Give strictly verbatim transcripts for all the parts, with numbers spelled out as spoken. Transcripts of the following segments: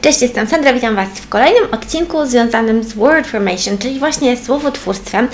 Cześć, jestem Sandra, witam Was w kolejnym odcinku związanym z word formation, czyli właśnie słowotwórstwem.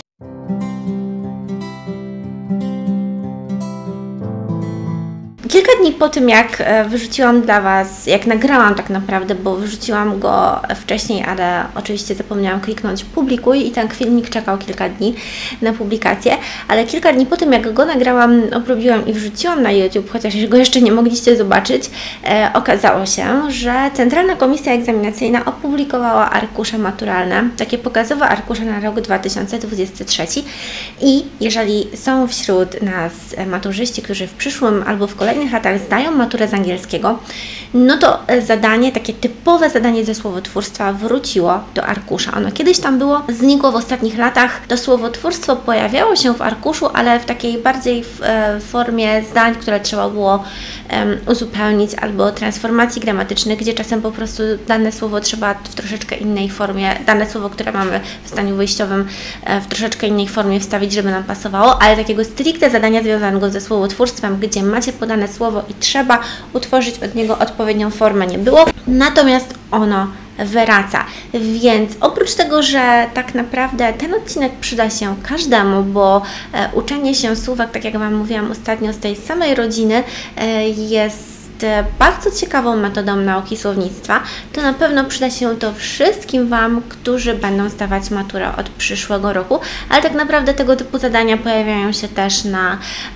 Kilka dni po tym, jak wyrzuciłam dla Was, jak nagrałam tak naprawdę, bo wyrzuciłam go wcześniej, ale oczywiście zapomniałam kliknąć publikuj i ten filmik czekał kilka dni na publikację, ale kilka dni po tym, jak go nagrałam, obrobiłam i wrzuciłam na YouTube, chociaż go jeszcze nie mogliście zobaczyć, e, okazało się, że Centralna Komisja Egzaminacyjna opublikowała arkusze maturalne, takie pokazowe arkusze na rok dwa tysiące dwudziesty trzeci i jeżeli są wśród nas maturzyści, którzy w przyszłym albo w kolejnym latach zdają maturę z angielskiego, no to zadanie, takie typowe zadanie ze słowotwórstwa wróciło do arkusza. Ono kiedyś tam było, znikło w ostatnich latach. To słowotwórstwo pojawiało się w arkuszu, ale w takiej bardziej w, e, formie zdań, które trzeba było um, uzupełnić, albo transformacji gramatycznych, gdzie czasem po prostu dane słowo trzeba w troszeczkę innej formie, dane słowo, które mamy w zdaniu wyjściowym e, w troszeczkę innej formie wstawić, żeby nam pasowało, ale takiego stricte zadania związanego ze słowotwórstwem, gdzie macie podane słowo i trzeba utworzyć od niego odpowiednią formę, nie było. Natomiast ono wraca. Więc oprócz tego, że tak naprawdę ten odcinek przyda się każdemu, bo e, uczenie się słówek, tak jak Wam mówiłam ostatnio, z tej samej rodziny e, jest bardzo ciekawą metodą nauki słownictwa, to na pewno przyda się to wszystkim Wam, którzy będą zdawać maturę od przyszłego roku, ale tak naprawdę tego typu zadania pojawiają się też na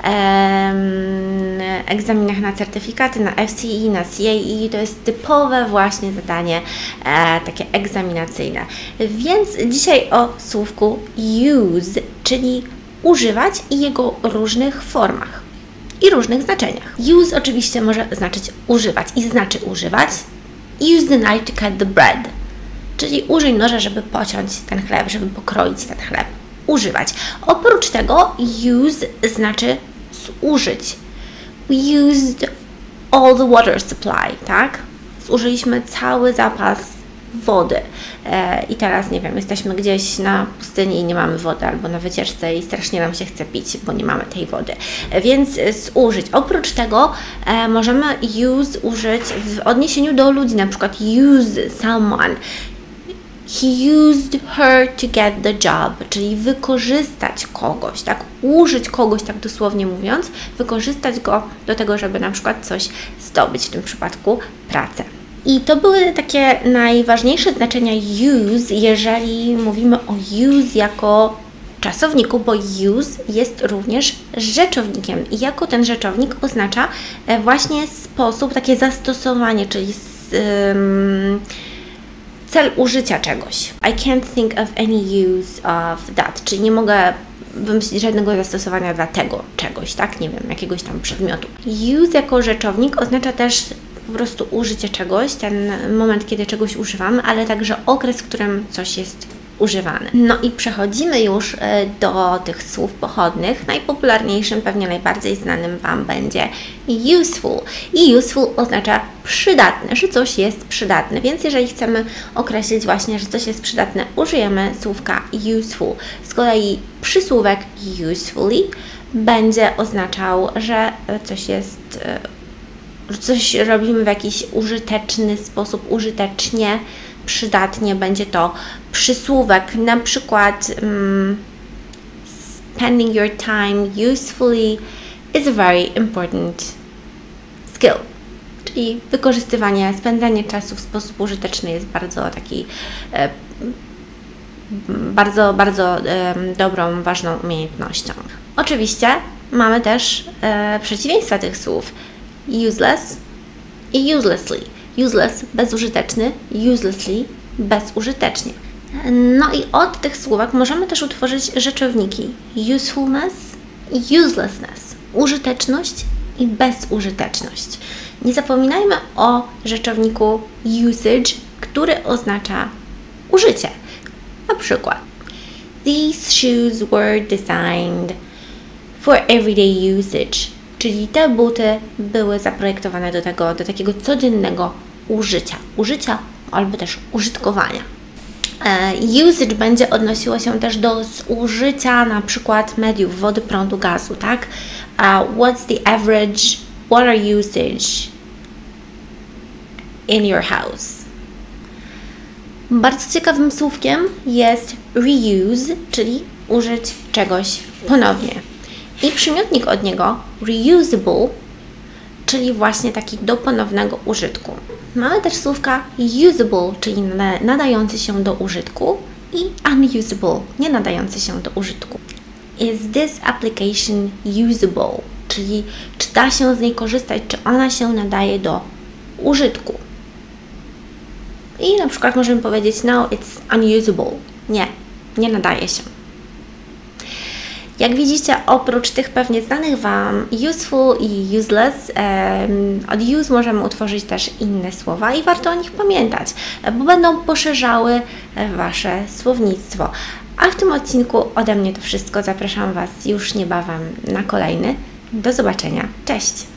em, egzaminach na certyfikaty, na F C E, na C A E, to jest typowe właśnie zadanie e, takie egzaminacyjne. Więc dzisiaj o słówku use, czyli używać i jego różnych formach i różnych znaczeniach. Use oczywiście może znaczyć używać i znaczy używać. Use the knife to cut the bread, czyli użyj noża, żeby pociąć ten chleb, żeby pokroić ten chleb. Używać. Oprócz tego use znaczy zużyć. We used all the water supply, tak? Zużyliśmy cały zapas wody e, i teraz, nie wiem, jesteśmy gdzieś na pustyni i nie mamy wody, albo na wycieczce i strasznie nam się chce pić, bo nie mamy tej wody, e, więc zużyć. Oprócz tego e, możemy use użyć w odniesieniu do ludzi, na przykład use someone. He used her to get the job, czyli wykorzystać kogoś, tak? Użyć kogoś, tak dosłownie mówiąc, wykorzystać go do tego, żeby na przykład coś zdobyć, w tym przypadku pracę. I to były takie najważniejsze znaczenia use, jeżeli mówimy o use jako czasowniku, bo use jest również rzeczownikiem i jako ten rzeczownik oznacza właśnie sposób, takie zastosowanie, czyli um, cel użycia czegoś. I can't think of any use of that, czyli nie mogę wymyślić żadnego zastosowania dla tego czegoś, tak? Nie wiem, jakiegoś tam przedmiotu. Use jako rzeczownik oznacza też po prostu użycie czegoś, ten moment, kiedy czegoś używamy, ale także okres, w którym coś jest używane. No i przechodzimy już do tych słów pochodnych. Najpopularniejszym, pewnie najbardziej znanym Wam będzie useful. I useful oznacza przydatne, że coś jest przydatne. Więc jeżeli chcemy określić właśnie, że coś jest przydatne, użyjemy słówka useful. Z kolei przysłówek usefully będzie oznaczał, że coś jest coś robimy w jakiś użyteczny sposób, użytecznie, przydatnie, będzie to przysłówek, na przykład um, spending your time usefully is a very important skill, czyli wykorzystywanie, spędzanie czasu w sposób użyteczny jest bardzo taki e, bardzo, bardzo e, dobrą, ważną umiejętnością. Oczywiście mamy też e, przeciwieństwa tych słów. Useless i uselessly. Useless, bezużyteczny, uselessly, bezużytecznie. No i od tych słówek możemy też utworzyć rzeczowniki usefulness i uselessness. Użyteczność i bezużyteczność. Nie zapominajmy o rzeczowniku usage, który oznacza użycie. Na przykład these shoes were designed for everyday usage. Czyli te buty były zaprojektowane do tego, do takiego codziennego użycia, użycia albo też użytkowania. E, usage będzie odnosiło się też do zużycia na przykład mediów, wody, prądu, gazu, tak? Uh, what's the average water usage in your house? Bardzo ciekawym słówkiem jest reuse, czyli użyć czegoś ponownie. I przymiotnik od niego reusable, czyli właśnie taki do ponownego użytku. Mamy też słówka usable, czyli nadający się do użytku, i unusable, nie nadający się do użytku. Is this application usable? Czyli czy da się z niej korzystać, czy ona się nadaje do użytku. I na przykład możemy powiedzieć no, it's unusable. Nie, nie nadaje się. Jak widzicie, oprócz tych pewnie znanych Wam useful i useless, um, od use możemy utworzyć też inne słowa i warto o nich pamiętać, bo będą poszerzały Wasze słownictwo. A w tym odcinku ode mnie to wszystko. Zapraszam Was już niebawem na kolejny. Do zobaczenia. Cześć!